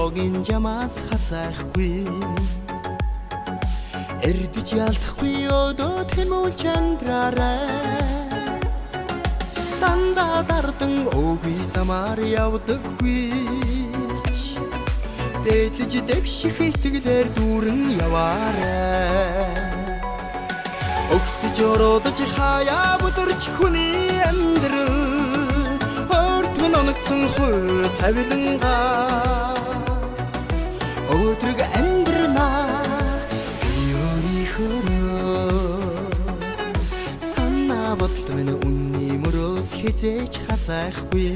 хоорогийн жамаас хазаахгүй эрдэж ялдахгүй өдөө тэмүүлж амьдраарай дандаа дардан өөгүй замаар явдаггүй дээдлэж дэвших итгэлээр дүүрэн яваарай өгсөж ородож хаяа бүдэрч хүний амьдрал хортон оногцсон хөл тавиланга өдрөг амьдрнаа санаа бодол минь үнний мөрөөс хизээч хазаахгүй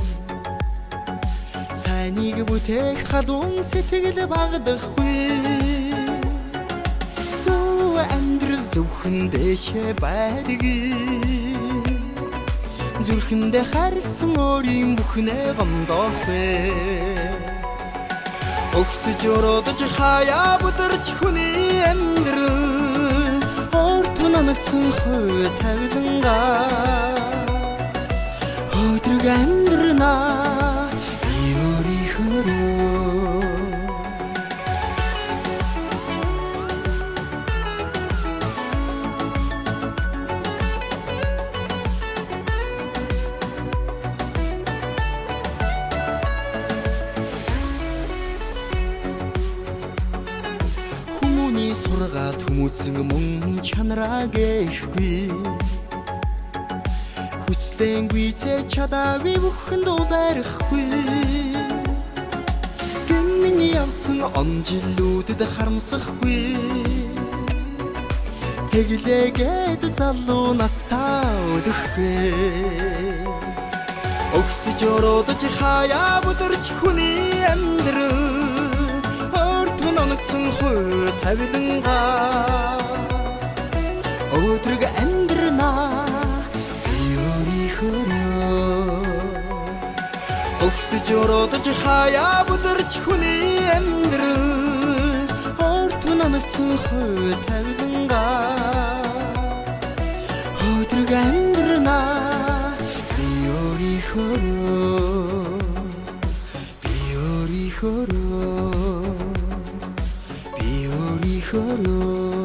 сайныг бүтээх халуун сэтгэл багдахгүй зөв амьдрал зөвхөн дэшээ байдаг зүрхэндээ харилсан өөрийн бүхнээ гомдоох бэ өгсөж ородож хаяа бүдэрч хүний амьдрал хортон оногцсон хөл тавиланга өдрөг амьдрнаа сургаад хүмүүцэн мөн чанараа гээхгүй хүслэнгүй цэ чадаагүй бүхэн дуулаарахгүй гинэн явсан он жилүүдэд харамсахгүй тэглээгээд залуу насаа өдөхгүй өгсөж ородож хаяа бүдэрч хүний амьдрал оногцсон хөл тавиланга өдрөг амьдрнаа өгсөж ородож хаяа бүдэрч хүний амьдрал хортон оногцсон хөл тавиланга өдрөг амьдрнаа Biori choro